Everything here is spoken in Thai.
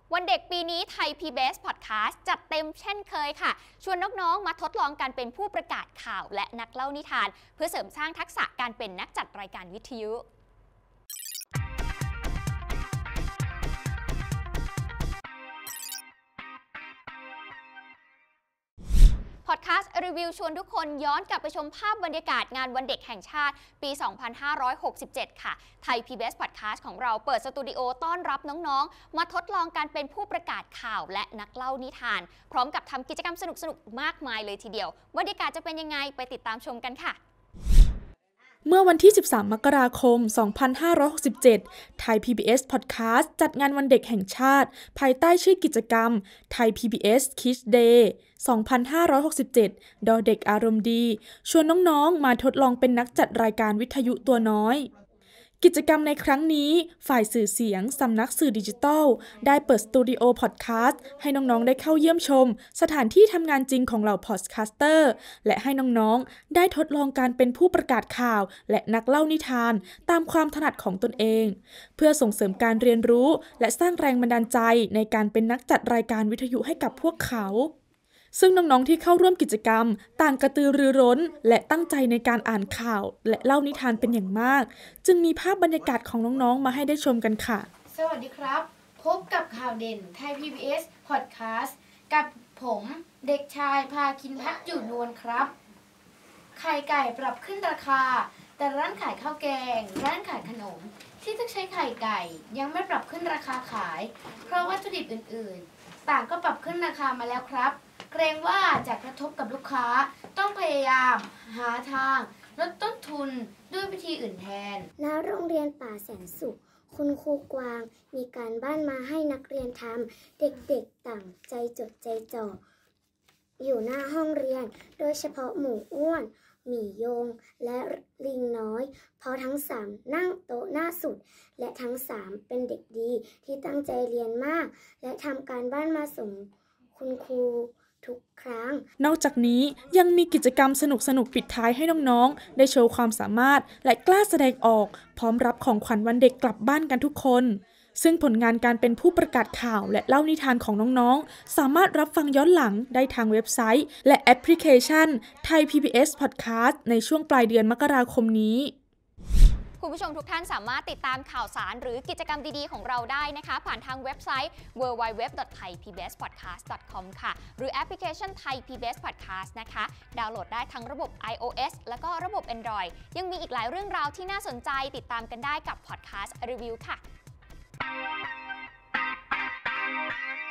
วันเด็กปีนี้ไทย PBS Podcast จัดเต็มเช่นเคยค่ะชวนน้องๆมาทดลองการเป็นผู้ประกาศข่าวและนักเล่านิทานเพื่อเสริมสร้างทักษะการเป็นนักจัดรายการวิทยุพอดแคสต์รีวิวชวนทุกคนย้อนกลับไปชมภาพบรรยากาศงานวันเด็กแห่งชาติปี 2567 ค่ะไทย PBS Podcast ของเราเปิดสตูดิโอต้อนรับน้องๆมาทดลองการเป็นผู้ประกาศข่าวและนักเล่านิทานพร้อมกับทำกิจกรรมสนุกๆมากมายเลยทีเดียวบรรยากาศจะเป็นยังไงไปติดตามชมกันค่ะเมื่อวันที่ 13 มกราคม 2567 ไทย PBS Podcast จัดงานวันเด็กแห่งชาติภายใต้ชื่อกิจกรรมไทย PBS Kids Day 2567 ดอเด็กอารมณ์ดีชวนน้องๆมาทดลองเป็นนักจัดรายการวิทยุตัวน้อยกิจกรรมในครั้งนี้ฝ่ายสื่อเสียงสำนักสื่อดิจิทัลได้เปิดสตูดิโอพอดแคสต์ให้น้องๆได้เข้าเยี่ยมชมสถานที่ทำงานจริงของเหล่าพอดแคสเตอร์และให้น้องๆได้ทดลองการเป็นผู้ประกาศข่าวและนักเล่านิทานตามความถนัดของตนเองเพื่อส่งเสริมการเรียนรู้และสร้างแรงบันดาลใจในการเป็นนักจัดรายการวิทยุให้กับพวกเขาซึ่งน้องๆที่เข้าร่วมกิจกรรมต่างกระตือรือร้นและตั้งใจในการอ่านข่าวและเล่านิทานเป็นอย่างมากจึงมีภาพบรรยากาศของน้องๆมาให้ได้ชมกันค่ะสวัสดีครับพบกับข่าวเด่นไทย PBS Podcast กับผมเด็กชายพาคินพัฒน์อยู่นวลครับไข่ไก่ปรับขึ้นราคาแต่ร้านขายข้าวแกงร้านขายขนมที่ต้องใช้ไข่ไก่ยังไม่ปรับขึ้นราคาขายเพราะวัตถุดิบอื่นๆต่างก็ปรับขึ้นราคามาแล้วครับเกรงว่าจะกระทบกับลูกค้าต้องพยายามหาทางลดต้นทุนด้วยวิธีอื่นแทนณโรงเรียนป่าแสนสุขคุณครูกวางมีการบ้านมาให้นักเรียนทำเด็กๆต่างใจจดใจจ่ออยู่หน้าห้องเรียนโดยเฉพาะหมูอ้วนหมี่โยงและลิงน้อยเพราะทั้ง3นั่งโต๊ะหน้าสุดและทั้ง3เป็นเด็กดีที่ตั้งใจเรียนมากและทำการบ้านมาส่งคุณครูทุกครั้งนอกจากนี้ยังมีกิจกรรมสนุกๆปิดท้ายให้น้องๆได้โชว์ความสามารถและกล้าแสดงออกพร้อมรับของขวัญวันเด็กกลับบ้านกันทุกคนซึ่งผลงานการเป็นผู้ประกาศข่าวและเล่านิทานของน้องๆสามารถรับฟังย้อนหลังได้ทางเว็บไซต์และแอปพลิเคชันไทย PBS Podcast ในช่วงปลายเดือนมกราคมนี้คุณผู้ชมทุกท่านสามารถติดตามข่าวสารหรือกิจกรรมดีๆของเราได้นะคะผ่านทางเว็บไซต์ www.thaipbspodcast.com ค่ะหรือแอปพลิเคชัน Thai PBS Podcast นะคะดาวน์โหลดได้ทั้งระบบ iOS แล้วก็ระบบ Android ยังมีอีกหลายเรื่องราวที่น่าสนใจติดตามกันได้กับ Podcast Review ค่ะ